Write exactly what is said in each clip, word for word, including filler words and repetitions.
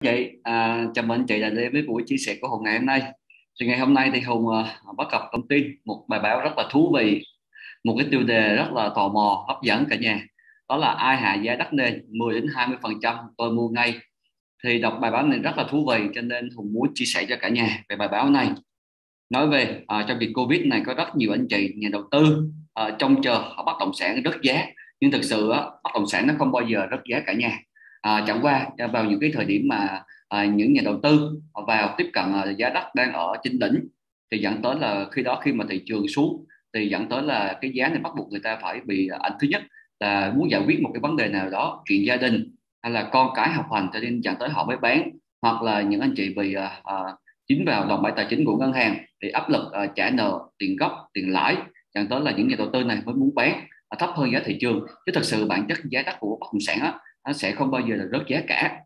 Chị, à, chào mừng chị đã đến với buổi chia sẻ của Hùng ngày hôm nay. Thì ngày hôm nay thì Hùng à, bắt gặp thông tin một bài báo rất là thú vị, một cái tiêu đề rất là tò mò, hấp dẫn cả nhà. Đó là ai hạ giá đất nền mười đến hai mươi phần trăm tôi mua ngay. Thì đọc bài báo này rất là thú vị cho nên Hùng muốn chia sẻ cho cả nhà về bài báo này. Nói về à, trong việc Covid này có rất nhiều anh chị nhà đầu tư à, trông chờ ở bất động sản rớt giá, nhưng thực sự á, bất động sản nó không bao giờ rớt giá cả nhà. À, chẳng qua à, vào những cái thời điểm mà à, những nhà đầu tư vào tiếp cận à, giá đất đang ở trên đỉnh, thì dẫn tới là khi đó khi mà thị trường xuống thì dẫn tới là cái giá này bắt buộc người ta phải bị ảnh. Thứ nhất là muốn giải quyết một cái vấn đề nào đó, chuyện gia đình hay là con cái học hành, cho nên dẫn tới họ mới bán. Hoặc là những anh chị bị à, à, dính vào đòn bẩy tài chính của ngân hàng thì áp lực uh, trả nợ tiền gốc tiền lãi, dẫn tới là những nhà đầu tư này mới muốn bán uh, thấp hơn giá thị trường. Chứ thật sự bản chất giá đất của bất động sản á, nó sẽ không bao giờ là rớt giá cả.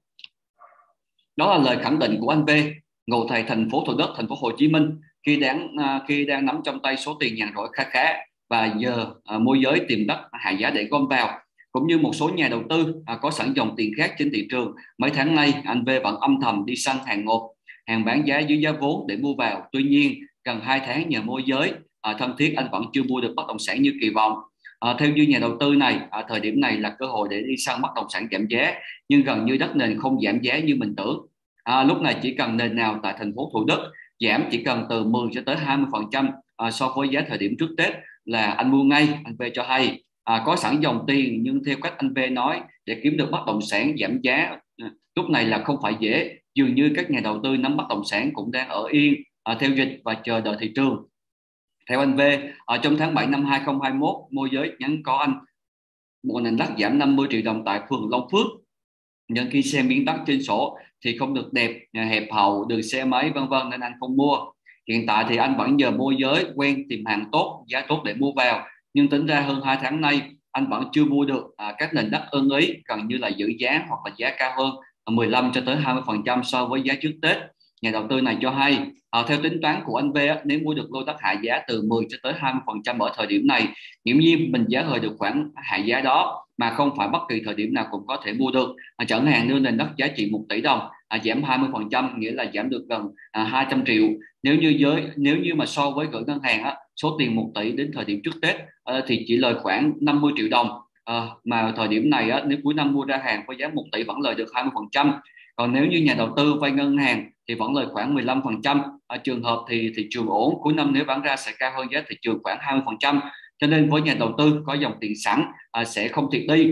Đó là lời khẳng định của anh V, ngụ tại thành phố Thủ Đức, thành phố Hồ Chí Minh, khi đang uh, khi đang nắm trong tay số tiền nhàn rỗi khá khá, và giờ uh, môi giới tìm đất hạ giá để gom vào. Cũng như một số nhà đầu tư uh, có sẵn dòng tiền khác trên thị trường, mấy tháng nay anh V vẫn âm thầm đi săn hàng ngột, hàng bán giá dưới giá vốn để mua vào. Tuy nhiên gần hai tháng nhờ môi giới à, thân thiết, anh vẫn chưa mua được bất động sản như kỳ vọng. À, theo như nhà đầu tư này, à, thời điểm này là cơ hội để đi săn bất động sản giảm giá, nhưng gần như đất nền không giảm giá như mình tưởng. À, lúc này chỉ cần nền nào tại thành phố Thủ Đức giảm chỉ cần từ mười cho tới hai mươi phần trăm à, so với giá thời điểm trước Tết là anh mua ngay. Anh V cho hay à, có sẵn dòng tiền, nhưng theo cách anh V nói, để kiếm được bất động sản giảm giá à, lúc này là không phải dễ. Dường như các nhà đầu tư nắm bất động sản cũng đang ở yên à, theo dịch và chờ đợi thị trường. Theo anh V, ở trong tháng bảy năm hai không hai mốt, môi giới nhắn có anh một nền đất giảm năm mươi triệu đồng tại phường Long Phước, nhưng khi xem miếng đất trên sổ thì không được đẹp, nhà hẹp hậu, đường xe máy vân vân, nên anh không mua. Hiện tại thì anh vẫn nhờ môi giới quen tìm hàng tốt, giá tốt để mua vào, nhưng tính ra hơn hai tháng nay anh vẫn chưa mua được à, các nền đất ưng ý, gần như là giữ giá hoặc là giá cao hơn mười lăm cho tới hai mươi phần trăm so với giá trước Tết. Nhà đầu tư này cho hay à, theo tính toán của anh V á, nếu mua được lô đất hạ giá từ mười cho tới hai mươi phần trăm ở thời điểm này, nghiễm nhiên mình giá hơi được khoảng hạ giá đó mà không phải bất kỳ thời điểm nào cũng có thể mua được. À, chẳng hạn như nền đất giá trị một tỷ đồng à, giảm hai mươi phần trăm nghĩa là giảm được gần à, hai trăm triệu. Nếu như giới nếu như mà so với gửi ngân hàng á, số tiền một tỷ đến thời điểm trước Tết à, thì chỉ lời khoảng năm mươi triệu đồng. À, mà thời điểm này á, nếu cuối năm mua ra hàng với giá một tỷ vẫn lời được hai mươi phần trăm. Còn nếu như nhà đầu tư vay ngân hàng thì vẫn lời khoảng mười lăm phần trăm. Ở trường hợp thì thị trường ổn, cuối năm nếu bán ra sẽ cao hơn giá thị trường khoảng hai mươi phần trăm. Cho nên với nhà đầu tư có dòng tiền sẵn à, sẽ không thiệt đi.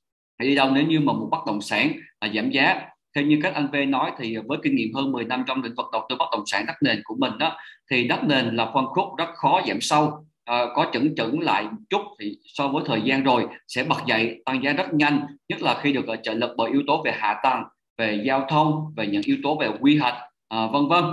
Đi đâu nếu như mà một bất động sản à, giảm giá. Theo như các anh V nói thì với kinh nghiệm hơn mười năm trong lĩnh vực đầu tư bất động sản đất nền của mình đó, thì đất nền là phân khúc rất khó giảm sâu. À, có chững chững lại một chút thì so với thời gian rồi sẽ bật dậy tăng giá rất nhanh, nhất là khi được trợ lực bởi yếu tố về hạ tầng, về giao thông, về những yếu tố về quy hoạch à, vân vân.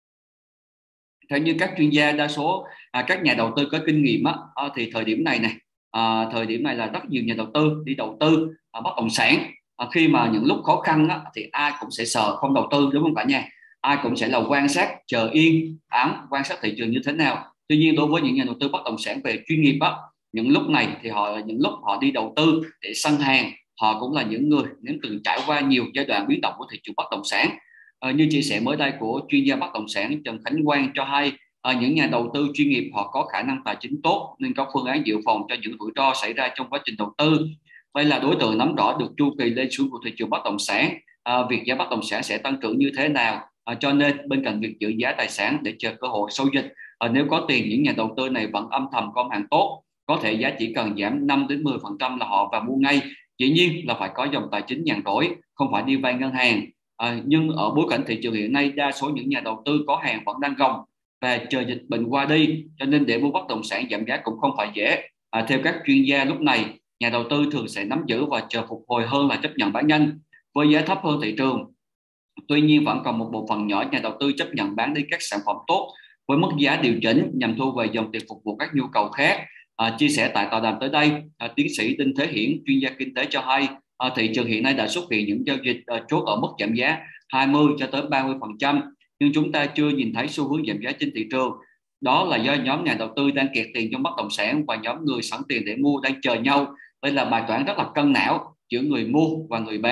Theo như các chuyên gia, đa số à, các nhà đầu tư có kinh nghiệm á, à, thì thời điểm này này à, thời điểm này là rất nhiều nhà đầu tư đi đầu tư à, bất động sản. À, khi mà những lúc khó khăn á, thì ai cũng sẽ sợ không đầu tư, đúng không cả nhà? Ai cũng sẽ là quan sát, chờ yên ắng quan sát thị trường như thế nào. Tuy nhiên đối với những nhà đầu tư bất động sản về chuyên nghiệp á, những lúc này thì họ những lúc họ đi đầu tư để săn hàng, họ cũng là những người nếu từng trải qua nhiều giai đoạn biến động của thị trường bất động sản. À, như chia sẻ mới đây của chuyên gia bất động sản Trần Khánh Quang cho hay, à, những nhà đầu tư chuyên nghiệp họ có khả năng tài chính tốt nên có phương án dự phòng cho những rủi ro xảy ra trong quá trình đầu tư. Đây là đối tượng nắm rõ được chu kỳ lên xuống của thị trường bất động sản, à, việc giá bất động sản sẽ tăng trưởng như thế nào. À, cho nên bên cạnh việc giữ giá tài sản để chờ cơ hội sau dịch, à, nếu có tiền, những nhà đầu tư này vẫn âm thầm gom hàng tốt, có thể giá chỉ cần giảm năm đến mười phần trăm là họ và mua ngay. Dĩ nhiên là phải có dòng tài chính nhàn rỗi, không phải đi vay ngân hàng. À, nhưng ở bối cảnh thị trường hiện nay, đa số những nhà đầu tư có hàng vẫn đang gồng và chờ dịch bệnh qua đi, cho nên để mua bất động sản giảm giá cũng không phải dễ. À, theo các chuyên gia, lúc này nhà đầu tư thường sẽ nắm giữ và chờ phục hồi hơn là chấp nhận bán nhanh với giá thấp hơn thị trường. Tuy nhiên vẫn còn một bộ phận nhỏ nhà đầu tư chấp nhận bán đi các sản phẩm tốt với mức giá điều chỉnh nhằm thu về dòng tiền phục vụ các nhu cầu khác. À, chia sẻ tại tọa đàm tới đây, à, tiến sĩ Đinh Thế Hiển, chuyên gia kinh tế cho hay, à, thị trường hiện nay đã xuất hiện những giao dịch à, chốt ở mức giảm giá hai mươi cho tới ba mươi phần trăm, nhưng chúng ta chưa nhìn thấy xu hướng giảm giá trên thị trường. Đó là do nhóm nhà đầu tư đang kẹt tiền trong bất động sản và nhóm người sẵn tiền để mua đang chờ nhau. Đây là bài toán rất là cân não giữa người mua và người bán.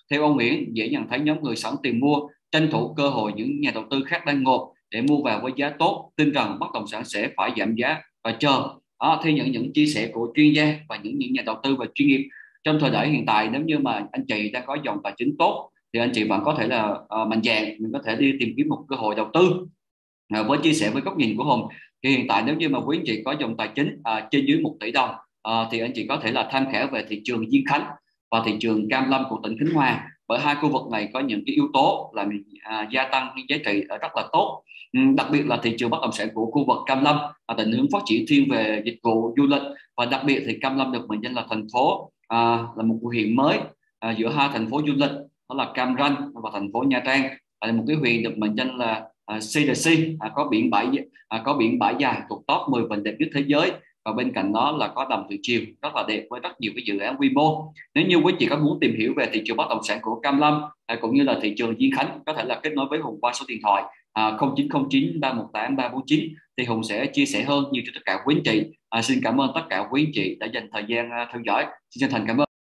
Theo ông Nguyễn, dễ nhận thấy nhóm người sẵn tiền mua, tranh thủ cơ hội những nhà đầu tư khác đang ngộp để mua vào với giá tốt, tin rằng bất động sản sẽ phải giảm giá và chờ. Đó, theo những những chia sẻ của chuyên gia và những những nhà đầu tư và chuyên nghiệp, trong thời đại hiện tại, nếu như mà anh chị đang có dòng tài chính tốt thì anh chị vẫn có thể là uh, mạnh dạn, mình có thể đi tìm kiếm một cơ hội đầu tư. À, với chia sẻ với góc nhìn của Hùng thì hiện tại nếu như mà quý anh chị có dòng tài chính à, trên dưới một tỷ đồng, à, thì anh chị có thể là tham khảo về thị trường Diên Khánh và thị trường Cam Lâm của tỉnh Khánh Hòa, bởi hai khu vực này có những cái yếu tố làm à, gia tăng cái giá trị ở rất là tốt. Ừ, đặc biệt là thị trường bất động sản của khu vực Cam Lâm à, định hướng phát triển thiên về dịch vụ du lịch, và đặc biệt thì Cam Lâm được mệnh danh là thành phố à, là một huyện mới à, giữa hai thành phố du lịch, đó là Cam Ranh và thành phố Nha Trang, là một cái huyện được mệnh danh là uh, xê đê xê, à, có biển bãi à, có biển bãi dài thuộc top mười vịnh đẹp nhất thế giới, và bên cạnh đó là có đầm thủy triều rất là đẹp với rất nhiều cái dự án quy mô. Nếu như quý chị có muốn tìm hiểu về thị trường bất động sản của Cam Lâm à, cũng như là thị trường Diên Khánh, có thể là kết nối với Hùng qua số điện thoại à, không chín không chín ba một tám ba bốn chín, thì Hùng sẽ chia sẻ hơn nhiều cho tất cả quý anh chị. À, xin cảm ơn tất cả quý anh chị đã dành thời gian à, theo dõi. Xin chân thành cảm ơn.